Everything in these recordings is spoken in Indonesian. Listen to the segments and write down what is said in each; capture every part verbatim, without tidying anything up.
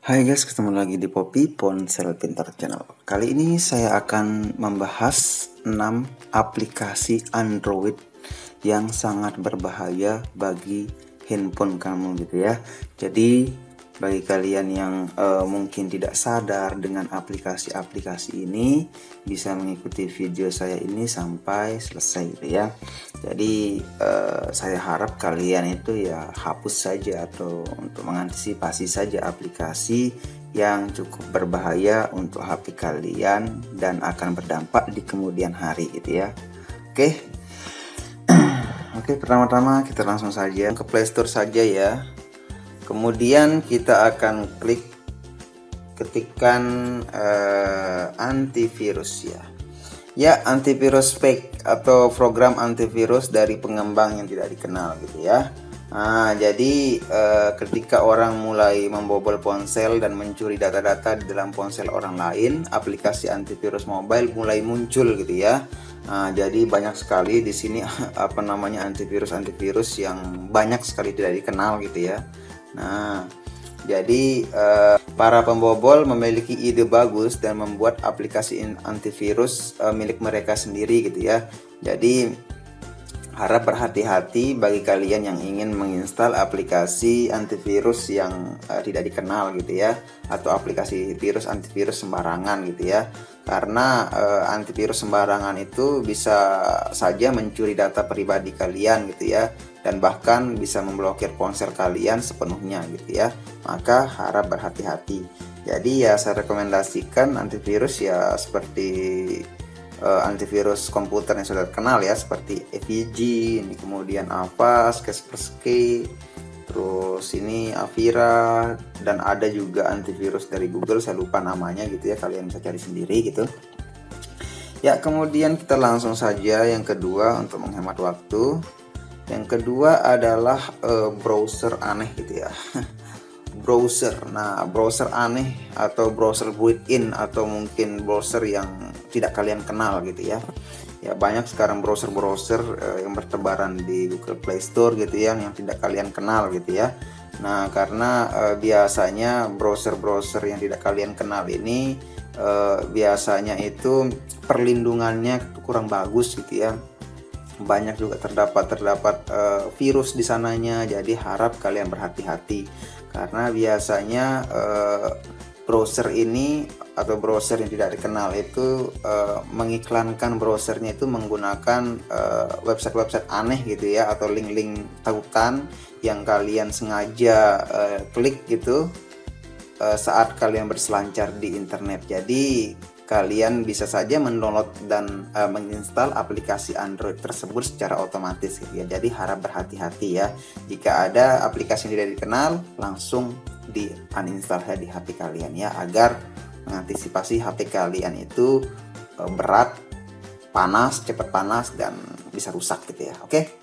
Hai guys, ketemu lagi di Poppy Ponsel Pintar Channel. Kali ini saya akan membahas enam aplikasi Android yang sangat berbahaya bagi handphone kamu gitu ya. Jadi bagi kalian yang uh, mungkin tidak sadar dengan aplikasi-aplikasi ini, bisa mengikuti video saya ini sampai selesai gitu ya. Jadi uh, saya harap kalian itu ya hapus saja atau untuk mengantisipasi saja aplikasi yang cukup berbahaya untuk H P kalian dan akan berdampak di kemudian hari gitu ya. Oke. Oke, pertama-tama kita langsung saja ke Play Store saja ya. Kemudian kita akan klik ketikkan uh, antivirus ya. Ya, antivirus fake atau program antivirus dari pengembang yang tidak dikenal gitu ya. Nah, jadi uh, ketika orang mulai membobol ponsel dan mencuri data-data di dalam ponsel orang lain, aplikasi antivirus mobile mulai muncul gitu ya. Nah, jadi banyak sekali di sini apa namanya antivirus-antivirus yang banyak sekali tidak dikenal gitu ya. Nah, jadi eh, para pembobol memiliki ide bagus dan membuat aplikasi antivirus eh, milik mereka sendiri gitu ya. Jadi harap berhati-hati bagi kalian yang ingin menginstal aplikasi antivirus yang uh, tidak dikenal gitu ya, atau aplikasi virus antivirus sembarangan gitu ya. Karena uh, antivirus sembarangan itu bisa saja mencuri data pribadi kalian gitu ya, dan bahkan bisa memblokir ponsel kalian sepenuhnya gitu ya. Maka harap berhati-hati. Jadi ya saya rekomendasikan antivirus ya seperti Uh, antivirus komputer yang sudah terkenal ya, seperti A V G, ini kemudian Avast, Kaspersky, terus ini Avira, dan ada juga antivirus dari Google, saya lupa namanya gitu ya, kalian bisa cari sendiri gitu ya. Kemudian kita langsung saja yang kedua untuk menghemat waktu. Yang kedua adalah uh, browser aneh gitu ya. Browser, nah browser aneh atau browser built-in atau mungkin browser yang tidak kalian kenal gitu ya. Ya banyak sekarang browser-browser uh, yang bertebaran di Google Play Store gitu ya, yang tidak kalian kenal gitu ya. Nah karena uh, biasanya browser-browser yang tidak kalian kenal ini uh, biasanya itu perlindungannya kurang bagus gitu ya. Banyak juga terdapat terdapat uh, virus di sananya, jadi harap kalian berhati-hati karena biasanya uh, browser ini atau browser yang tidak dikenal itu uh, mengiklankan browsernya itu menggunakan uh, website-website aneh gitu ya, atau link-link tautan yang kalian sengaja uh, klik gitu uh, saat kalian berselancar di internet. Jadi kalian bisa saja mendownload dan uh, menginstal aplikasi Android tersebut secara otomatis gitu ya. Jadi harap berhati-hati ya. Jika ada aplikasi yang tidak dikenal, langsung di uninstall di H P kalian ya, agar mengantisipasi H P kalian itu uh, berat, panas, cepat panas, dan bisa rusak gitu ya. Oke.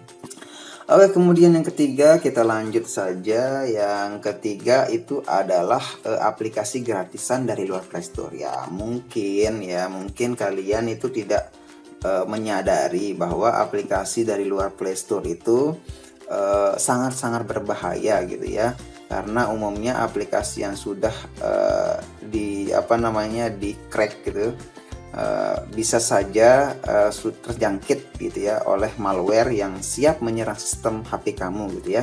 Oke, kemudian yang ketiga kita lanjut saja. Yang ketiga itu adalah e, aplikasi gratisan dari luar Play Store ya. Mungkin ya, mungkin kalian itu tidak e, menyadari bahwa aplikasi dari luar Play Store itu sangat-sangat berbahaya gitu ya. Karena umumnya aplikasi yang sudah e, di apa namanya di crack gitu, Uh, bisa saja uh, terjangkit gitu ya oleh malware yang siap menyerang sistem H P kamu gitu ya.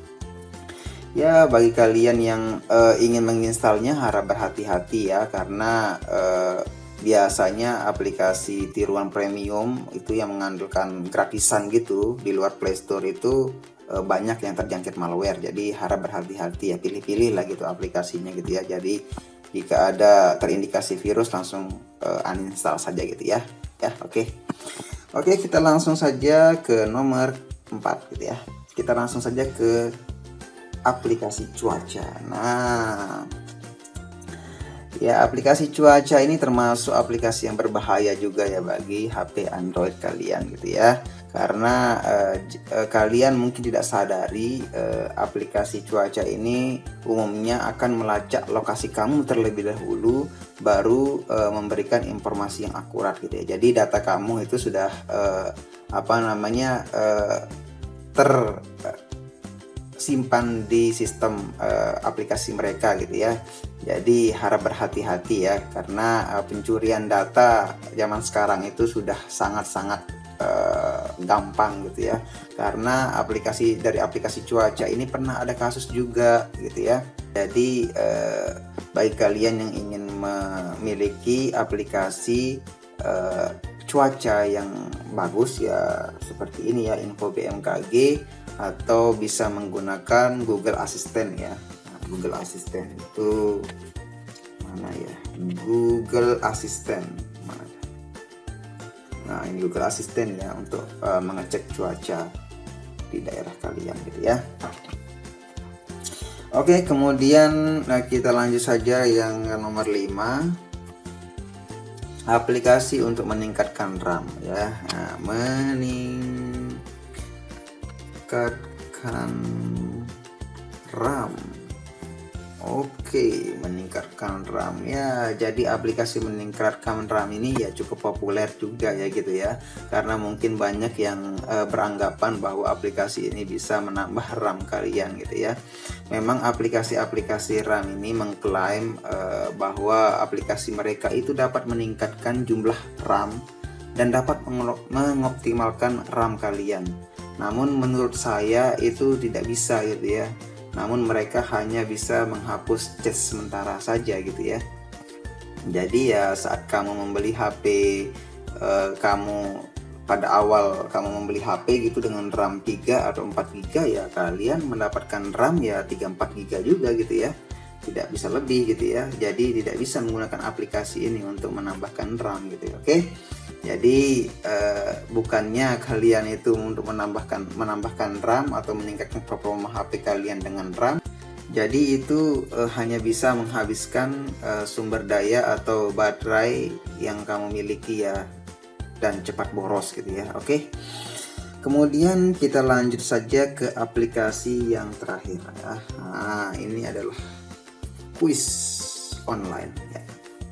Ya bagi kalian yang uh, ingin menginstalnya harap berhati-hati ya, karena uh, biasanya aplikasi tiruan premium itu yang mengandalkan gratisan gitu di luar Play Store itu uh, banyak yang terjangkit malware. Jadi harap berhati-hati ya, pilih-pilih lah gitu aplikasinya gitu ya. Jadi jika ada terindikasi virus langsung uh, uninstall saja gitu ya. Ya, oke. Okay. Oke, okay, kita langsung saja ke nomor empat gitu ya. Kita langsung saja ke aplikasi cuaca. Nah, ya aplikasi cuaca ini termasuk aplikasi yang berbahaya juga ya bagi H P Android kalian gitu ya. Karena uh, uh, kalian mungkin tidak sadari uh, aplikasi cuaca ini umumnya akan melacak lokasi kamu terlebih dahulu, baru uh, memberikan informasi yang akurat gitu ya. Jadi data kamu itu sudah uh, apa namanya uh, ter uh, tersimpan di sistem uh, aplikasi mereka gitu ya. Jadi harap berhati-hati ya, karena uh, pencurian data zaman sekarang itu sudah sangat-sangat uh, gampang gitu ya. Karena aplikasi dari aplikasi cuaca ini pernah ada kasus juga gitu ya. Jadi uh, bagi kalian yang ingin memiliki aplikasi uh, cuaca yang bagus ya, seperti ini ya, Info B M K G, atau bisa menggunakan Google Assistant ya. Nah, Google Assistant itu mana ya? Google Assistant mana? Nah, ini Google Assistant ya, untuk uh, mengecek cuaca di daerah kalian gitu ya. Oke, kemudian nah, kita lanjut saja yang nomor lima, aplikasi untuk meningkatkan RAM ya. Nah, meningkatkan RAM. Oke, meningkatkan RAM ya. Jadi aplikasi meningkatkan RAM ini ya cukup populer juga ya gitu ya. Karena mungkin banyak yang e, beranggapan bahwa aplikasi ini bisa menambah RAM kalian gitu ya. Memang aplikasi-aplikasi RAM ini mengklaim e, bahwa aplikasi mereka itu dapat meningkatkan jumlah RAM dan dapat mengoptimalkan RAM kalian. Namun menurut saya itu tidak bisa gitu ya. Namun mereka hanya bisa menghapus cache sementara saja gitu ya. Jadi ya saat kamu membeli H P eh, kamu pada awal kamu membeli H P gitu dengan RAM tiga atau empat giga, ya kalian mendapatkan RAM ya tiga sampai empat giga juga gitu ya. Tidak bisa lebih gitu ya. Jadi tidak bisa menggunakan aplikasi ini untuk menambahkan RAM gitu ya. Oke. Jadi eh, bukannya kalian itu untuk menambahkan menambahkan RAM atau meningkatkan performa H P kalian dengan RAM. Jadi itu eh, hanya bisa menghabiskan eh, sumber daya atau baterai yang kamu miliki ya, dan cepat boros gitu ya. Oke. Kemudian kita lanjut saja ke aplikasi yang terakhir ya. Nah, ini adalah kuis online ya.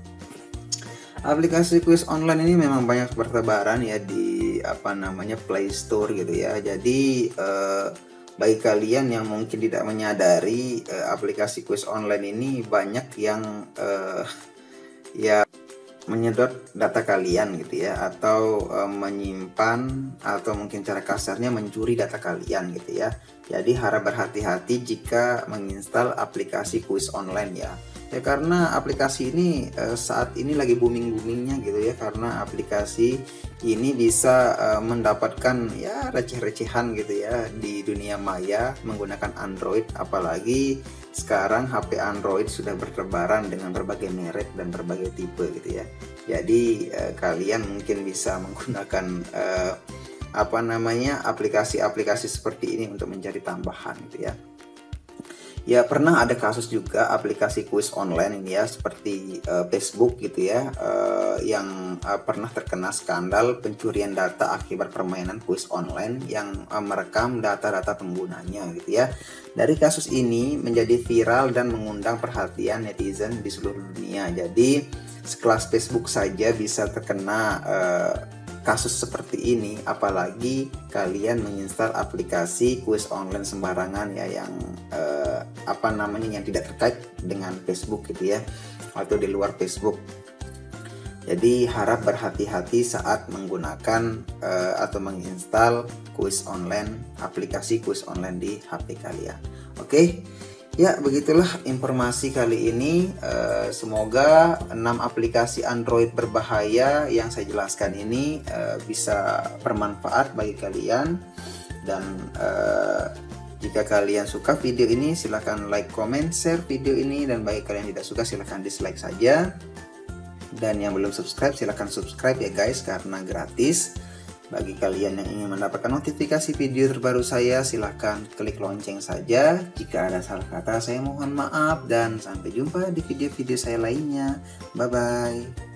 Aplikasi kuis online ini memang banyak bertebaran ya di apa namanya Play Store gitu ya. Jadi eh, bagi kalian yang mungkin tidak menyadari eh, aplikasi kuis online ini banyak yang eh, ya menyedot data kalian gitu ya, atau eh, menyimpan, atau mungkin cara kasarnya mencuri data kalian gitu ya. Jadi harap berhati-hati jika menginstal aplikasi kuis online ya. Ya karena aplikasi ini eh, saat ini lagi booming-boomingnya gitu ya, karena aplikasi ini bisa eh, mendapatkan ya receh-recehan gitu ya di dunia maya menggunakan Android, apalagi sekarang H P Android sudah bertebaran dengan berbagai merek dan berbagai tipe gitu ya. Jadi eh, kalian mungkin bisa menggunakan eh, apa namanya aplikasi-aplikasi seperti ini untuk mencari tambahan gitu ya. Ya pernah ada kasus juga aplikasi kuis online ini ya, seperti uh, Facebook gitu ya, uh, yang uh, pernah terkena skandal pencurian data akibat permainan kuis online yang uh, merekam data-data penggunanya gitu ya. Dari kasus ini menjadi viral dan mengundang perhatian netizen di seluruh dunia. Jadi sekelas Facebook saja bisa terkena uh, kasus seperti ini, apalagi kalian menginstal aplikasi kuis online sembarangan ya, yang eh, apa namanya yang tidak terkait dengan Facebook gitu ya, atau di luar Facebook. Jadi harap berhati-hati saat menggunakan eh, atau menginstal kuis online, aplikasi kuis online di H P kalian. Oke. Ya, begitulah informasi kali ini. Eh, semoga enam aplikasi Android berbahaya yang saya jelaskan ini eh, bisa bermanfaat bagi kalian. Dan eh, jika kalian suka video ini, silahkan like, comment, share video ini. Dan bagi kalian yang tidak suka, silahkan dislike saja. Dan yang belum subscribe, silahkan subscribe ya guys, karena gratis. Bagi kalian yang ingin mendapatkan notifikasi video terbaru saya, silahkan klik lonceng saja. Jika ada salah kata, saya mohon maaf, dan sampai jumpa di video-video saya lainnya. Bye-bye.